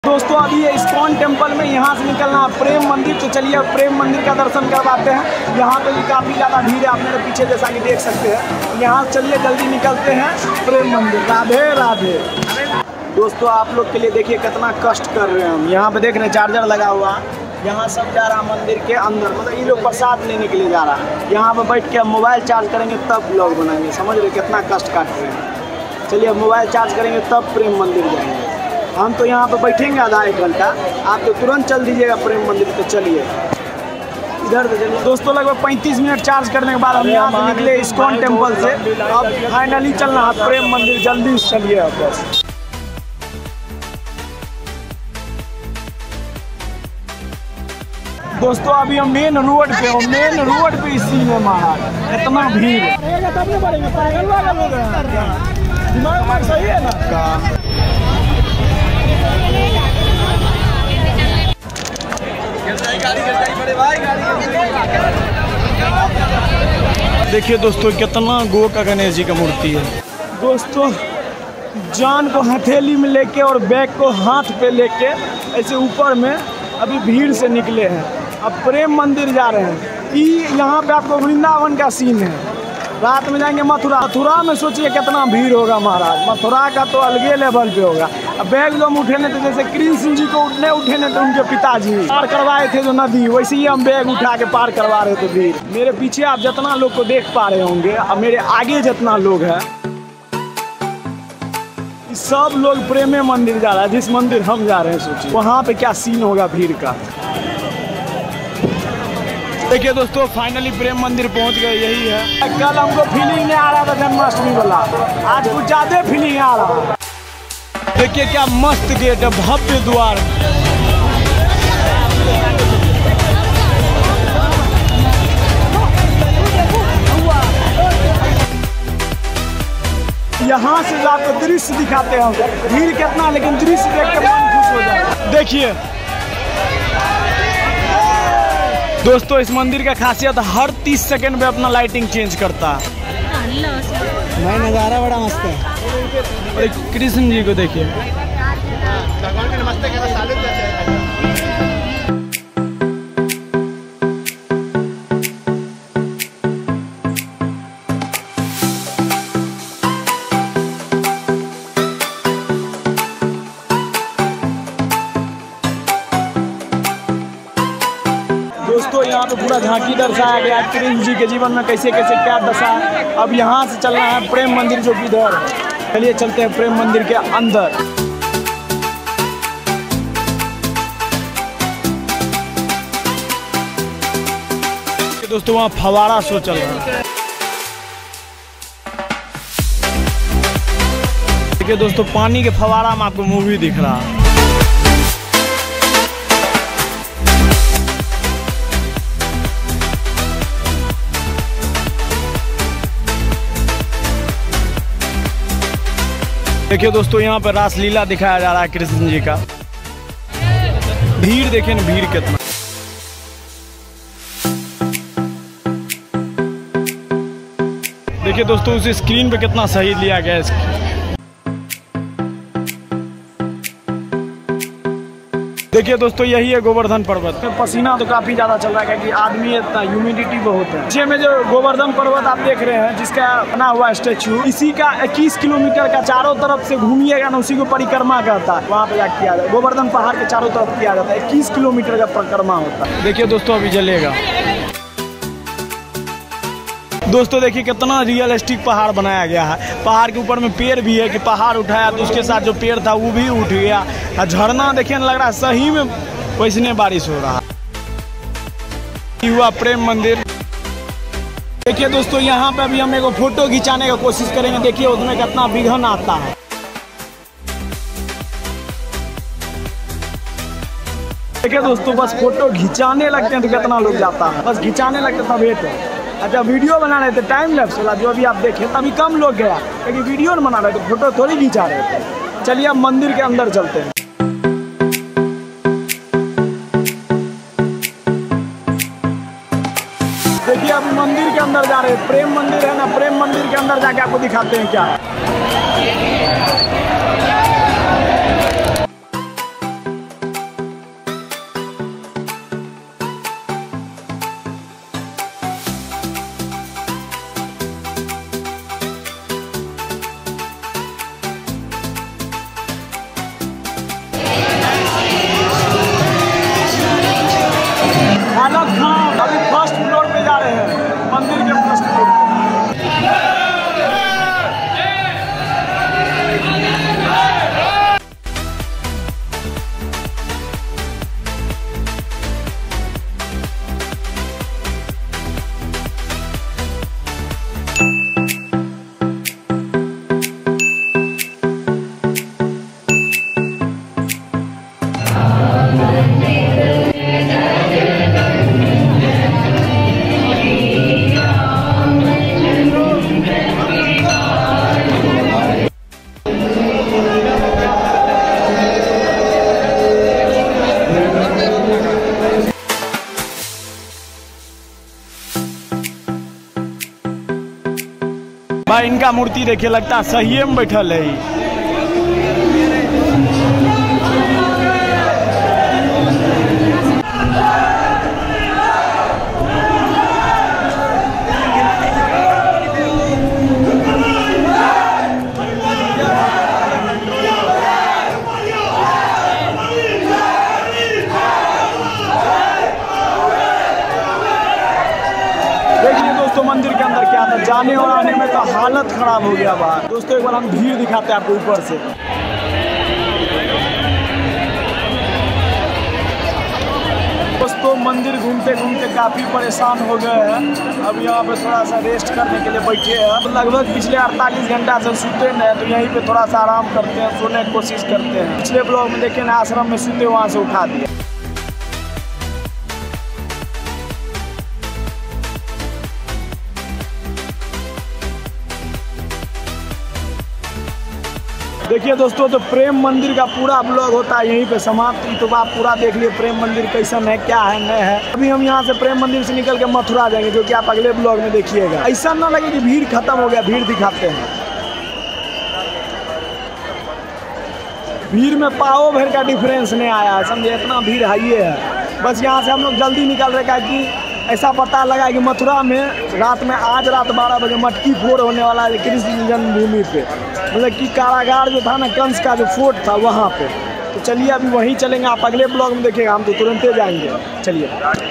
दोस्तों अभी ये इस्कॉन टेम्पल में यहाँ से निकलना प्रेम मंदिर, तो चलिए प्रेम मंदिर का दर्शन करवाते हैं। यहाँ पे भी काफ़ी ज़्यादा भीड़ है, आप मेरे पीछे जैसा कि देख सकते हैं। यहाँ चलिए जल्दी निकलते हैं प्रेम मंदिर। राधे राधे। दोस्तों आप लोग के लिए देखिए कितना कष्ट कर रहे हैं हम। यहाँ पे देख रहे हैं चार्जर लगा हुआ, यहाँ सब जा रहा मंदिर के अंदर, मतलब ये लोग प्रसाद लेने के लिए जा रहा है। यहाँ पे बैठ के हम मोबाइल चार्ज करेंगे तब ब्लॉग बनाएंगे, समझ रहे कितना कष्ट काट रहे हैं। चलिए अब मोबाइल चार्ज करेंगे तब प्रेम मंदिर जाएंगे। हम तो यहाँ पे बैठेंगे आधा एक घंटा, आप तो तुरंत चल दीजिएगा प्रेम मंदिर। तो चलिए इधर से चलिए। दोस्तों लगभग 35 मिनट चार्ज करने के बाद हम यहाँ से निकले इस्कॉन टेम्पल से। अब फाइनली चलना है प्रेम मंदिर, जल्दी से चलिए अब बस। दोस्तों अभी हम मेन रोड पे हो, मेन रोड पे इसी में महाराज इतना भीड़ दिमाग सही है ना। देखिए दोस्तों कितना गो का गणेश जी का मूर्ति है। दोस्तों जान को हथेली में लेके और बैग को हाथ पे लेके ऐसे ऊपर में अभी भीड़ से निकले हैं। अब प्रेम मंदिर जा रहे हैं। यहाँ पे आपको वृंदावन का सीन है। रात में जाएंगे मथुरा। मथुरा में सोचिए कितना भीड़ होगा महाराज। मथुरा का तो अलगे लेवल पे होगा। अब बैग लोग उठे नहीं, तो जैसे कृष्ण जी को उठे नहीं तो उनके पिताजी पार करवाए थे जो नदी, वैसे ही हम बैग उठा के पार करवा रहे थे भीड़। मेरे पीछे आप जितना लोग को देख पा रहे होंगे, अब मेरे आगे जितना लोग है, सब लोग प्रेम मंदिर जा रहा है। जिस मंदिर हम जा रहे हैं सोचिए वहाँ पे क्या सीन होगा भीड़ का। देखिए दोस्तों फाइनली प्रेम मंदिर पहुंच गए, यही है। कल हमको फीलिंग नहीं आ रहा था जन्माष्टमी वाला, आज कुछ ज्यादा फीलिंग आ रहा है। देखिए क्या मस्त गेट है, भव्य द्वार। यहाँ से आपको दृश्य दिखाते हैं, भीड़ कितना, लेकिन दृश्य देख के मन खुश हो जाए। देखिए दोस्तों इस मंदिर का खासियत हर 30 सेकंड में अपना लाइटिंग चेंज करता है। भाई नज़ारा बड़ा मस्त है। और कृष्ण जी को देखिए। दोस्तों यहाँ पे पूरा झांकी दर्शाया गया कृष्ण जी के जीवन में कैसे कैसे क्या दशा है। अब यहाँ से चलना है प्रेम मंदिर जो कि इधर है। चलिए चलते हैं प्रेम मंदिर के अंदर। दोस्तों वहाँ फवारा शो चल रहा है। देखिए दोस्तों पानी के फवारा में आपको मूवी दिख रहा है। देखिए दोस्तों यहाँ पर रासलीला दिखाया जा रहा है कृष्ण जी का। भीड़ देखिए ना, भीड़ कितना। देखिए दोस्तों उस स्क्रीन पे कितना सही लिया गया है। देखिए दोस्तों यही है गोवर्धन पर्वत। पसीना तो काफी ज्यादा चल रहा है क्योंकि आदमी इतना, ह्यूमिडिटी बहुत है। पीछे में जो गोवर्धन पर्वत आप देख रहे हैं जिसका बना हुआ स्टेच्यू, इसी का 21 किलोमीटर का चारों तरफ से घूमिएगा ना, उसी को परिक्रमा कहता है। वहाँ पे जाकर किया जाता है, गोवर्धन पहाड़ के चारों तरफ किया जाता है। 21 किलोमीटर का परिक्रमा होता है। देखिए दोस्तों अभी जलेगा। दोस्तों देखिए कितना रियलिस्टिक पहाड़ बनाया गया है। पहाड़ के ऊपर में पेड़ भी है कि पहाड़ उठाया तो उसके साथ जो पेड़ था वो भी उठ गया। और झरना देखिए लग रहा है सही में वैसने बारिश हो रहा है। हुआ प्रेम मंदिर। देखिए दोस्तों यहाँ पे अभी हम एक फोटो खिंचाने का कोशिश करेंगे। देखिए उसमें कितना विघन आता है। देखिए दोस्तों बस फोटो खिंचाने लगते हैं तो कितना लोग जाता है, बस खिंचाने लगते तब वेट है। अच्छा वीडियो बना रहे थे टाइम लैप्स वाला जो अभी आप देखें तभी कम लोग गया, क्योंकि वीडियो नहीं बना रहे थे, फोटो थोड़ी खिंचा रहे थे। चलिए अब मंदिर के अंदर चलते हैं। देखिए अब मंदिर के अंदर जा रहे हैं। प्रेम मंदिर है ना, प्रेम मंदिर के अंदर जाके आपको दिखाते हैं क्या है। भाई इनका मूर्ति देखिए, लगता है सही में बैठल है। देखिए दोस्तों मंदिर के अंदर क्या था, जाने और आने में तो हालत खराब हो गया बाहर। दोस्तों एक बार हम भीड़ दिखाते हैं आपको ऊपर से। दोस्तों मंदिर घूमते घूमते काफ़ी परेशान हो गए हैं। अब यहाँ पे थोड़ा सा रेस्ट करने के लिए बैठे हैं। लगभग पिछले 48 घंटा से सूते नहीं, तो यहीं पे थोड़ा सा आराम करते हैं, सोने की कोशिश करते हैं। पिछले ब्लॉग में देखे ना, आश्रम में सूते वहाँ से उठा दिया। देखिए दोस्तों, तो प्रेम मंदिर का पूरा ब्लॉग होता है यहीं पे समाप्त। तो आप पूरा देख लिए प्रेम मंदिर कैसन है, क्या है, नहीं है। अभी हम यहाँ से प्रेम मंदिर से निकल के मथुरा जाएंगे, जो कि आप अगले ब्लॉग में देखिएगा। ऐसा ना लगे कि भीड़ खत्म हो गया, भीड़ दिखाते हैं। भीड़ में पाव भर का डिफरेंस नहीं आया है, समझे, इतना भीड़ हाइए है। बस यहाँ से हम लोग जल्दी निकल रहे हैं कि ऐसा पता लगा कि मथुरा में आज रात 12 बजे मटकी फोड़ होने वाला है कृष्ण जन्मभूमि पे। मतलब कि कारागार जो था ना, कंस का जो फोर्ट था वहाँ पे। तो चलिए अभी वहीं चलेंगे, आप अगले ब्लॉग में देखिएगा। हम तो तुरंत जाएंगे, चलिए।